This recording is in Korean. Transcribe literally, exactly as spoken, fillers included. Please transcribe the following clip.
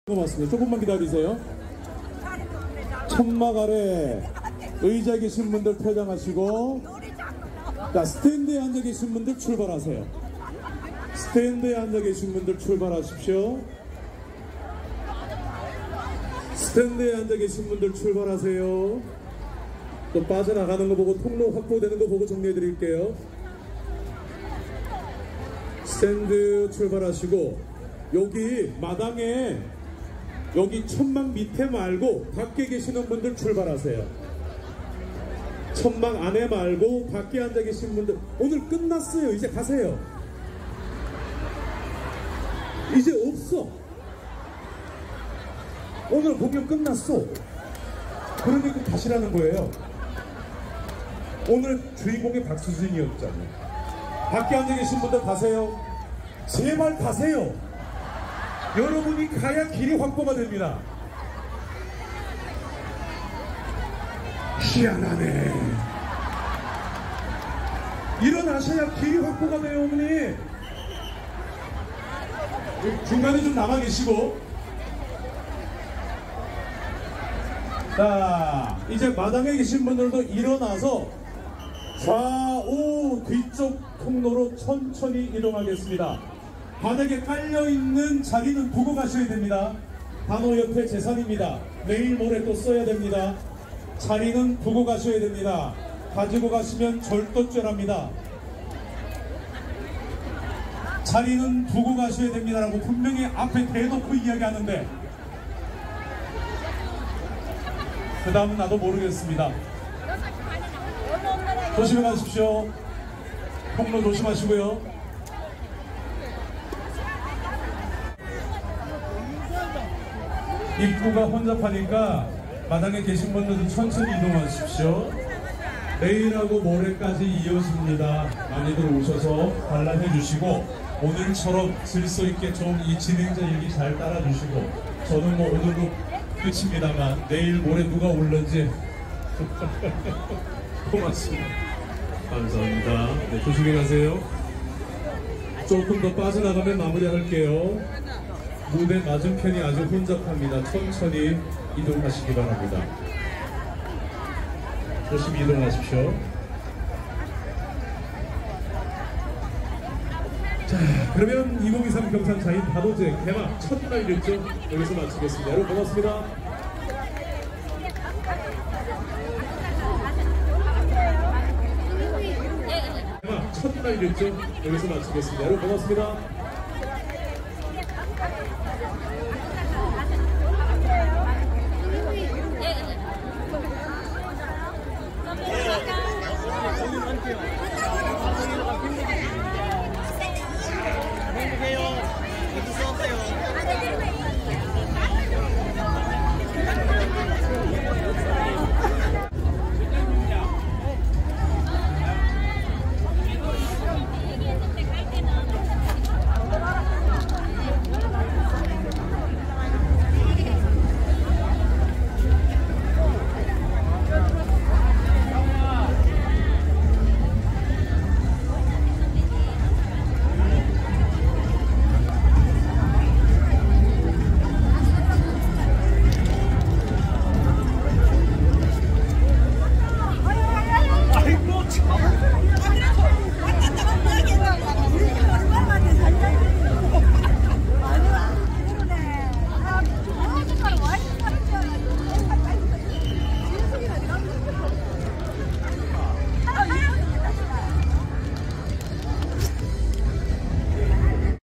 고맙습니다. 조금만 기다리세요. 천막 아래 의자에 계신 분들 퇴장하시고, 자, 스탠드에 앉아 계신 분들 출발하세요. 스탠드에 앉아 계신 분들 출발하십시오. 스탠드에 앉아 계신 분들 출발하세요. 또 빠져나가는 거 보고 통로 확보되는 거 보고 정리해 드릴게요. 스탠드 출발하시고, 여기 마당에 여기 천막 밑에 말고 밖에 계시는 분들 출발하세요. 천막 안에 말고 밖에 앉아 계신 분들, 오늘 끝났어요. 이제 가세요. 이제 없어. 오늘 공연 끝났어. 그러니까 가시라는 거예요. 오늘 주인공이 박수진이었잖아요. 밖에 앉아 계신 분들 가세요. 제발 가세요. 여러분이 가야 길이 확보가 됩니다. 희한하네. 일어나셔야 길이 확보가 돼요, 어머니. 중간에 좀 남아 계시고. 자, 이제 마당에 계신 분들도 일어나서 좌우 뒤쪽 통로로 천천히 이동하겠습니다. 바닥에 깔려있는 자리는 두고 가셔야 됩니다. 단호 옆에 재산입니다. 내일 모레 또 써야 됩니다. 자리는 두고 가셔야 됩니다. 가지고 가시면 절도죄랍니다. 자리는 두고 가셔야 됩니다 라고 분명히 앞에 대놓고 이야기하는데, 그 다음은 나도 모르겠습니다. 조심히 가십시오. 통로 조심하시고요. 입구가 혼잡하니까 마당에 계신 분들도 천천히 이동하십시오. 내일하고 모레까지 이어집니다. 많이들 오셔서 관람해 주시고, 오늘처럼 질서 있게 좀 이 진행자 얘기 잘 따라 주시고, 저는 뭐 오늘도 끝입니다만 내일 모레 누가 올는지 고맙습니다. 감사합니다. 네, 조심히 가세요. 조금 더 빠져나가면 마무리할게요. 무대 맞은편이 아주 혼잡합니다. 천천히 이동하시기 바랍니다. 조심히 이동하십시오. 자, 그러면 이천이십삼 경산자인 바도제 개막 첫날 일정 여기서 마치겠습니다. 여러분 고맙습니다. 개막 첫날 일정 여기서 마치겠습니다. 여러분 고맙습니다.